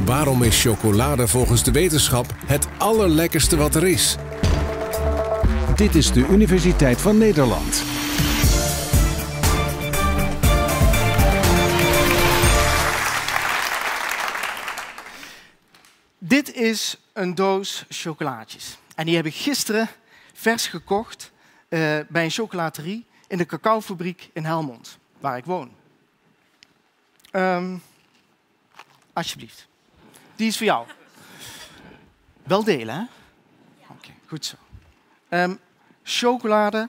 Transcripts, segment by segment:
Waarom is chocolade volgens de wetenschap het allerlekkerste wat er is? Dit is de Universiteit van Nederland. Dit is een doos chocolaatjes. En die heb ik gisteren vers gekocht bij een chocolaterie in de cacaofabriek in Helmond, waar ik woon. Alsjeblieft. Die is voor jou. Wel delen, hè? Oké, goed zo. Chocolade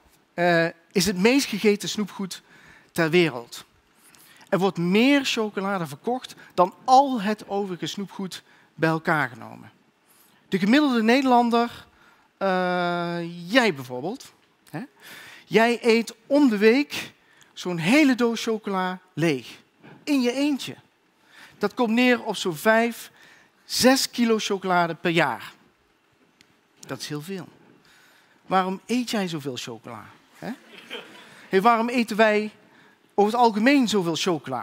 is het meest gegeten snoepgoed ter wereld. Er wordt meer chocolade verkocht dan al het overige snoepgoed bij elkaar genomen. De gemiddelde Nederlander, jij bijvoorbeeld, hè? Jij eet om de week zo'n hele doos chocola leeg. In je eentje. Dat komt neer op zo'n 5, 6 kilo chocolade per jaar. Dat is heel veel. Waarom eet jij zoveel chocola? Hè? Hey, waarom eten wij over het algemeen zoveel chocola?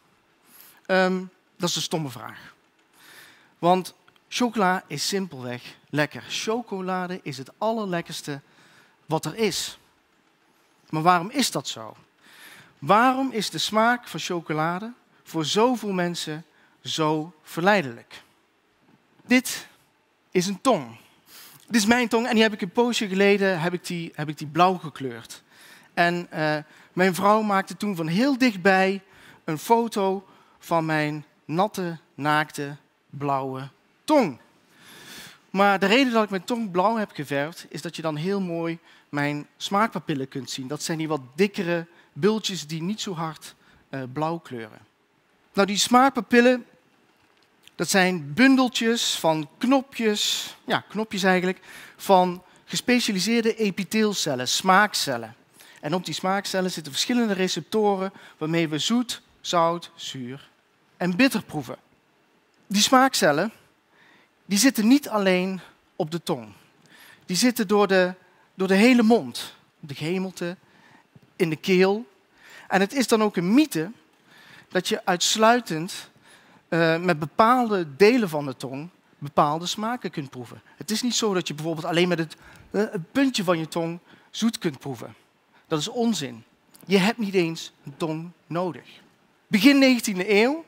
Dat is een stomme vraag. Want chocola is simpelweg lekker. Chocolade is het allerlekkerste wat er is. Maar waarom is dat zo? Waarom is de smaak van chocolade voor zoveel mensen zo verleidelijk? Dit is een tong. Dit is mijn tong en die heb ik een poosje geleden heb ik die blauw gekleurd. En mijn vrouw maakte toen van heel dichtbij een foto van mijn natte, naakte, blauwe tong. Maar de reden dat ik mijn tong blauw heb geverfd, is dat je dan heel mooi mijn smaakpapillen kunt zien. Dat zijn die wat dikkere bultjes die niet zo hard blauw kleuren. Nou, die smaakpapillen, dat zijn bundeltjes van knopjes, ja, knopjes eigenlijk, van gespecialiseerde epiteelcellen, smaakcellen. En op die smaakcellen zitten verschillende receptoren waarmee we zoet, zout, zuur en bitter proeven. Die smaakcellen die zitten niet alleen op de tong. Die zitten door de hele mond, de gehemelte, in de keel. En het is dan ook een mythe dat je uitsluitend met bepaalde delen van de tong bepaalde smaken kunt proeven. Het is niet zo dat je bijvoorbeeld alleen met het puntje van je tong zoet kunt proeven. Dat is onzin. Je hebt niet eens een tong nodig. Begin 19e eeuw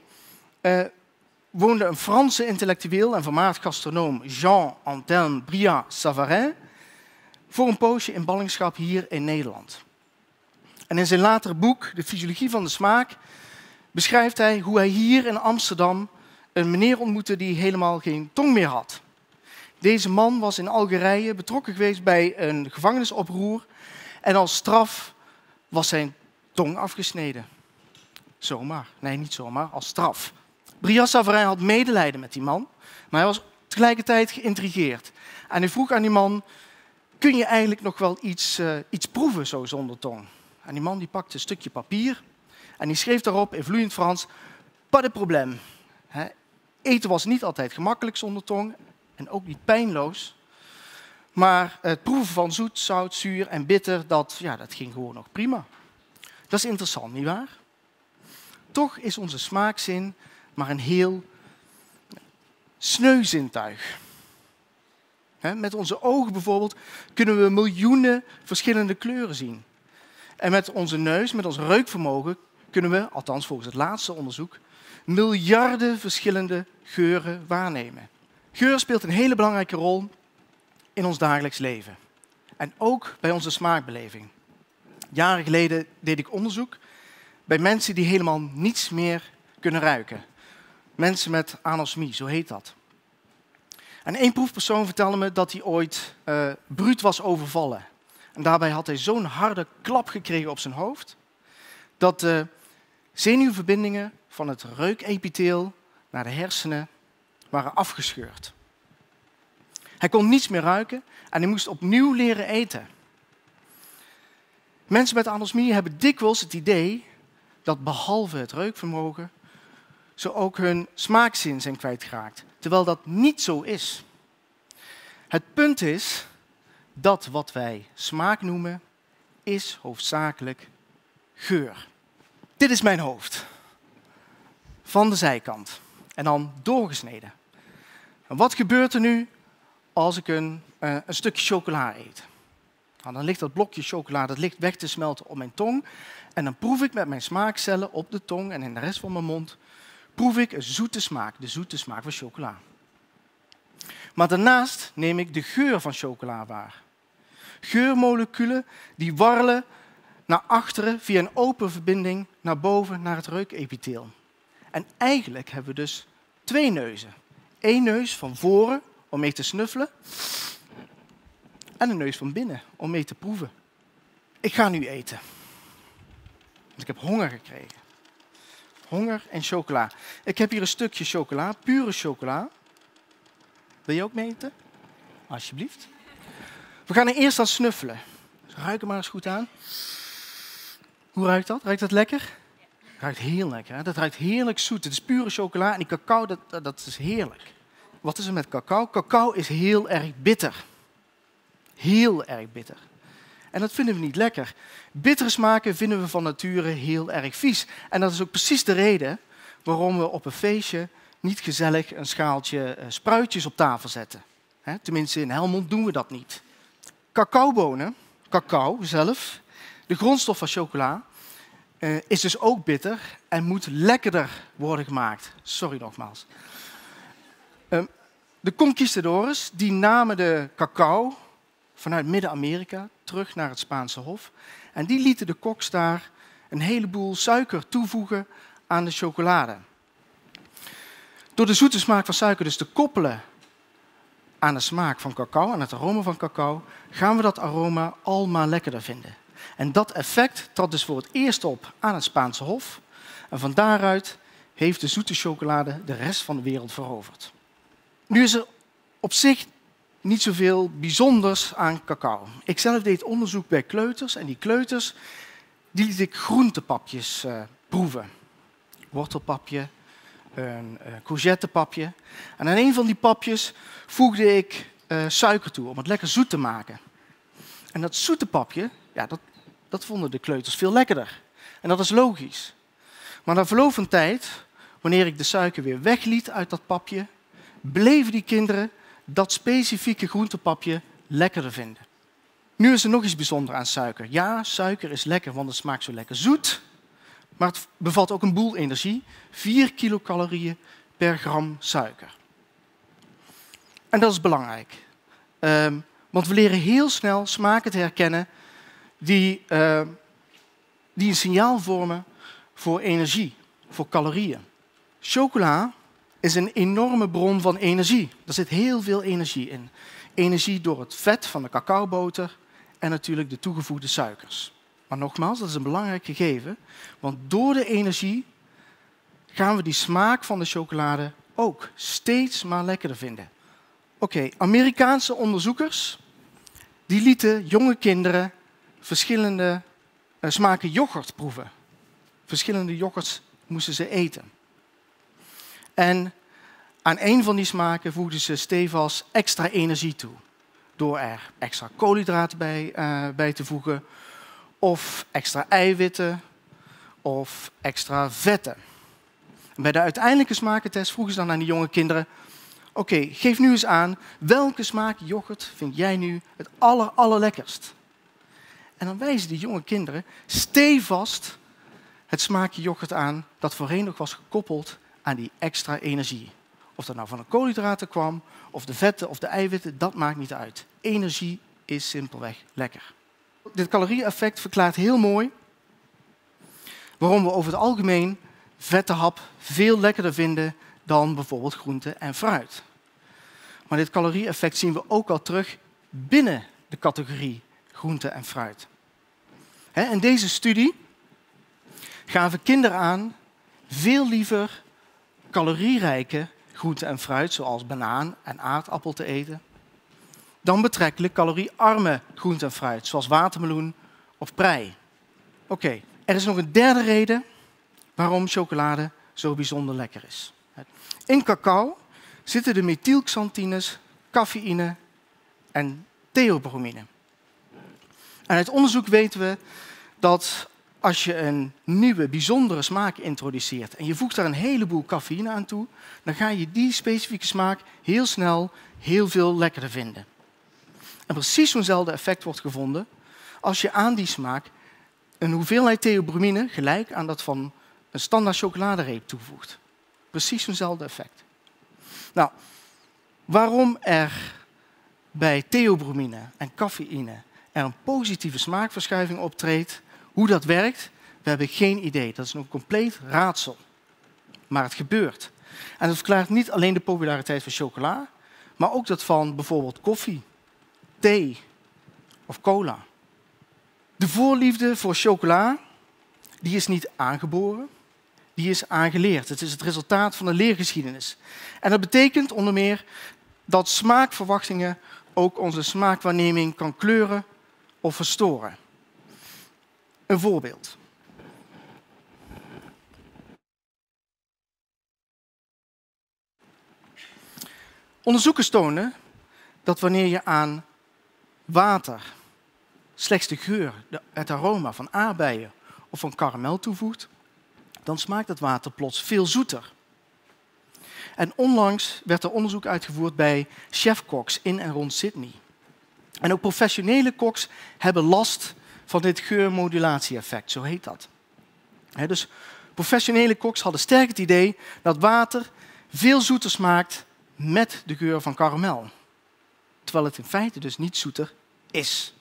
woonde een Franse intellectueel en vermaard gastronoom Jean-Antoine Brillat-Savarin voor een poosje in ballingschap hier in Nederland. En in zijn latere boek, De Fysiologie van de Smaak, beschrijft hij hoe hij hier in Amsterdam een meneer ontmoette die helemaal geen tong meer had. Deze man was in Algerije betrokken geweest bij een gevangenisoproer en als straf was zijn tong afgesneden. Zomaar. Nee, niet zomaar, als straf. Brillat-Savarin had medelijden met die man, maar hij was tegelijkertijd geïntrigeerd. En hij vroeg aan die man, kun je eigenlijk nog wel iets proeven zo zonder tong? En die man die pakte een stukje papier en die schreef daarop in vloeiend Frans, pas de problème. Eten was niet altijd gemakkelijk zonder tong en ook niet pijnloos. Maar het proeven van zoet, zout, zuur en bitter, dat ging gewoon nog prima. Dat is interessant, nietwaar? Toch is onze smaakzin maar een heel sneu zintuig. Met onze ogen bijvoorbeeld kunnen we miljoenen verschillende kleuren zien. En met onze neus, met ons reukvermogen, kunnen we, althans volgens het laatste onderzoek, miljarden verschillende geuren waarnemen. Geur speelt een hele belangrijke rol in ons dagelijks leven. En ook bij onze smaakbeleving. Jaren geleden deed ik onderzoek bij mensen die helemaal niets meer kunnen ruiken. Mensen met anosmie, zo heet dat. En één proefpersoon vertelde me dat hij ooit bruut was overvallen. En daarbij had hij zo'n harde klap gekregen op zijn hoofd, dat de zenuwverbindingen van het reukepitheel naar de hersenen waren afgescheurd. Hij kon niets meer ruiken en hij moest opnieuw leren eten. Mensen met anosmie hebben dikwijls het idee dat behalve het reukvermogen ze ook hun smaakzin zijn kwijtgeraakt, terwijl dat niet zo is. Het punt is dat wat wij smaak noemen, is hoofdzakelijk geur. Dit is mijn hoofd. Van de zijkant. en dan doorgesneden. En wat gebeurt er nu als ik een stukje chocola eet? Nou, dan ligt dat blokje chocola dat ligt weg te smelten op mijn tong. En dan proef ik met mijn smaakcellen op de tong en in de rest van mijn mond proef ik een zoete smaak, de zoete smaak van chocola. Maar daarnaast neem ik de geur van chocola waar. Geurmoleculen die warrelen naar achteren via een open verbinding naar boven naar het reukepitheel. En eigenlijk hebben we dus 2 neuzen. 1 neus van voren om mee te snuffelen en een neus van binnen om mee te proeven. Ik ga nu eten. Want ik heb honger gekregen. Honger en chocola. Ik heb hier een stukje chocola, pure chocola. Wil je ook mee eten? Alsjeblieft. We gaan er eerst aan snuffelen. Dus ruik hem maar eens goed aan. Hoe ruikt dat? Ruikt dat lekker? Ruikt heel lekker. Hè? Dat ruikt heerlijk zoet. Het is pure chocola en die cacao, dat is heerlijk. Wat is er met cacao? Cacao is heel erg bitter. Heel erg bitter. En dat vinden we niet lekker. Bittere smaken vinden we van nature heel erg vies. En dat is ook precies de reden waarom we op een feestje niet gezellig een schaaltje spruitjes op tafel zetten. Tenminste, in Helmond doen we dat niet. Cacaobonen, cacao zelf, de grondstof van chocola, is dus ook bitter en moet lekkerder worden gemaakt. Sorry nogmaals. De conquistadores die namen de cacao vanuit Midden-Amerika terug naar het Spaanse Hof. En die lieten de koks daar een heleboel suiker toevoegen aan de chocolade. Door de zoete smaak van suiker dus te koppelen aan de smaak van cacao, aan het aroma van cacao, gaan we dat aroma al maar lekkerder vinden. En dat effect trad dus voor het eerst op aan het Spaanse Hof. En van daaruit heeft de zoete chocolade de rest van de wereld veroverd. Nu is er op zich niet zoveel bijzonders aan cacao. Ik zelf deed onderzoek bij kleuters en die kleuters die liet ik groentepapjes proeven. Wortelpapje, een courgettepapje. En aan een van die papjes voegde ik suiker toe om het lekker zoet te maken. En dat zoete papje, ja, dat vonden de kleuters veel lekkerder. En dat is logisch. Maar na verloop van tijd, wanneer ik de suiker weer wegliet uit dat papje, bleven die kinderen dat specifieke groentepapje lekkerder vinden. Nu is er nog iets bijzonders aan suiker. Ja, suiker is lekker, want het smaakt zo lekker zoet. Maar het bevat ook een boel energie. 4 kilocalorieën per gram suiker. En dat is belangrijk. Want we leren heel snel smaken te herkennen die een signaal vormen voor energie, voor calorieën. Chocola is een enorme bron van energie. Er zit heel veel energie in. Energie door het vet van de cacaoboter en natuurlijk de toegevoegde suikers. Maar nogmaals, dat is een belangrijk gegeven, want door de energie gaan we die smaak van de chocolade ook steeds maar lekkerder vinden. Oké, Amerikaanse onderzoekers die lieten jonge kinderen verschillende smaken yoghurt proeven. Verschillende yoghurts moesten ze eten. En aan een van die smaken voegden ze stevast extra energie toe. Door er extra koolhydraten bij te voegen, of extra eiwitten, of extra vetten. En bij de uiteindelijke smakentest vroegen ze dan aan die jonge kinderen: oké, geef nu eens aan, welke smaak yoghurt vind jij nu het allerlekkerst? En dan wijzen die jonge kinderen stevast het smaakje yoghurt aan dat voorheen nog was gekoppeld aan die extra energie. Of dat nou van de koolhydraten kwam, of de vetten of de eiwitten, dat maakt niet uit. Energie is simpelweg lekker. Dit calorie-effect verklaart heel mooi waarom we over het algemeen vette hap veel lekkerder vinden dan bijvoorbeeld groente en fruit. Maar dit calorie-effect zien we ook al terug binnen de categorie groente en fruit. In deze studie gaven kinderen aan veel liever calorierijke groente en fruit, zoals banaan en aardappel, te eten, dan betrekkelijk caloriearme groente en fruit, zoals watermeloen of prei. Oké, er is nog een derde reden waarom chocolade zo bijzonder lekker is. In cacao zitten de methylxanthines, cafeïne en theobromine. En uit onderzoek weten we dat als je een nieuwe, bijzondere smaak introduceert en je voegt daar een heleboel cafeïne aan toe, dan ga je die specifieke smaak heel snel heel veel lekkerder vinden. En precies zo'nzelfde effect wordt gevonden als je aan die smaak een hoeveelheid theobromine gelijk aan dat van een standaard chocoladereep toevoegt. Precies zo'nzelfde effect. Nou, waarom er bij theobromine en cafeïne er een positieve smaakverschuiving optreedt, hoe dat werkt, we hebben geen idee. Dat is een compleet raadsel. Maar het gebeurt. En dat verklaart niet alleen de populariteit van chocola, maar ook dat van bijvoorbeeld koffie, thee of cola. De voorliefde voor chocola, die is niet aangeboren, die is aangeleerd. Het is het resultaat van een leergeschiedenis. En dat betekent onder meer dat smaakverwachtingen ook onze smaakwaarneming kan kleuren of verstoren. Een voorbeeld. Onderzoekers tonen dat wanneer je aan water slechts de geur, het aroma van aardbeien of van karamel toevoegt, dan smaakt het water plots veel zoeter. En onlangs werd er onderzoek uitgevoerd bij chefkoks in en rond Sydney. En ook professionele koks hebben last van dit geurmodulatieeffect, zo heet dat. Dus professionele koks hadden sterk het idee dat water veel zoeter smaakt met de geur van karamel. Terwijl het in feite dus niet zoeter is.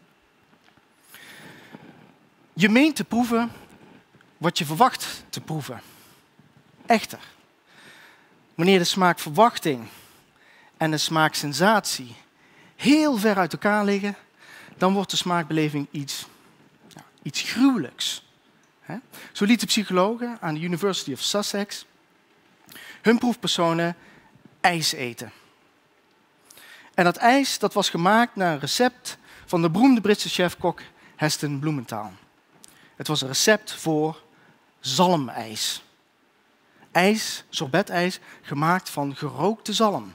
Je meent te proeven wat je verwacht te proeven. Echter, wanneer de smaakverwachting en de smaaksensatie heel ver uit elkaar liggen, dan wordt de smaakbeleving iets gruwelijks. Zo lieten psychologen aan de University of Sussex hun proefpersonen ijs eten. En dat ijs dat was gemaakt naar een recept van de beroemde Britse chefkok Heston Blumenthal. Het was een recept voor zalmijs. Ijs, sorbetijs, gemaakt van gerookte zalm.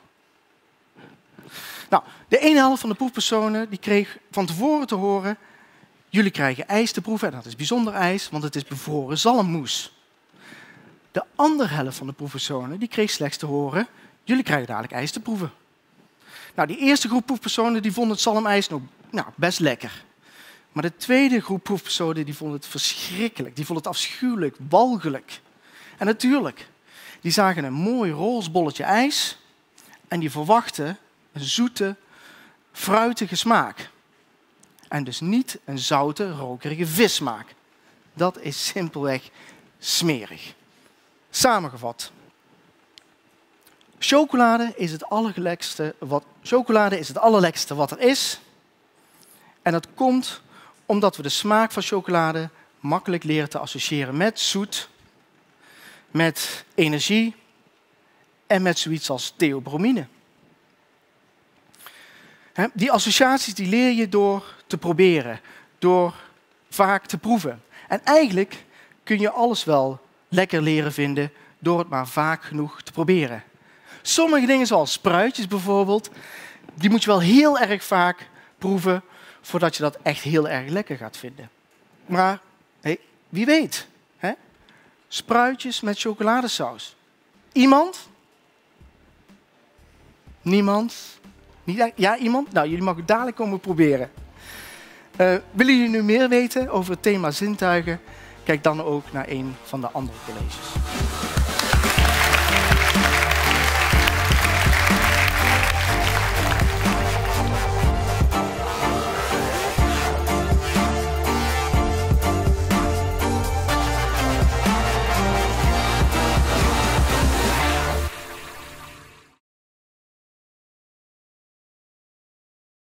Nou, de ene helft van de proefpersonen die kreeg van tevoren te horen: jullie krijgen ijs te proeven, en dat is bijzonder ijs, want het is bevroren zalmmoes. De andere helft van de proefpersonen die kreeg slechts te horen: jullie krijgen dadelijk ijs te proeven. Nou, die eerste groep proefpersonen die vonden het zalmijs nog best lekker. Maar de tweede groep proefpersonen die vonden het verschrikkelijk. Die vonden het afschuwelijk, walgelijk. En natuurlijk, die zagen een mooi roze bolletje ijs en die verwachten een zoete, fruitige smaak. En dus niet een zoute, rokerige vissmaak. Dat is simpelweg smerig. Samengevat. Chocolade is het allerlekkerste wat er is. En dat komt omdat we de smaak van chocolade makkelijk leren te associëren met zoet, met energie en met zoiets als theobromine. Die associaties die leer je door te proberen, door vaak te proeven. En eigenlijk kun je alles wel lekker leren vinden door het maar vaak genoeg te proberen. Sommige dingen zoals spruitjes bijvoorbeeld, die moet je wel heel erg vaak proeven voordat je dat echt heel erg lekker gaat vinden. Maar wie weet, spruitjes met chocoladesaus. Iemand? Niemand? Ja, iemand? Nou, jullie mogen dadelijk komen proberen. Willen jullie nu meer weten over het thema zintuigen? Kijk dan ook naar een van de andere colleges.